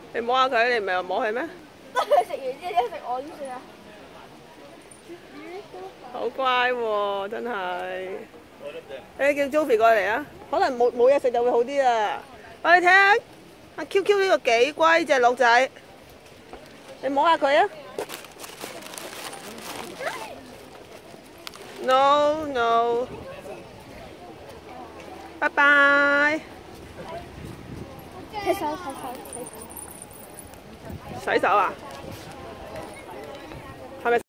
你摸下佢，你唔係話摸佢咩？ 得佢食完之後食我點算啊？ 好乖喎，真係。你叫 Joey 過嚟啊，可能冇嘢食就會好啲啊。我你睇下，阿 QQ 呢個幾乖隻鹿仔，你摸下佢啊。No no， 拜拜。 洗手。 洗手啊？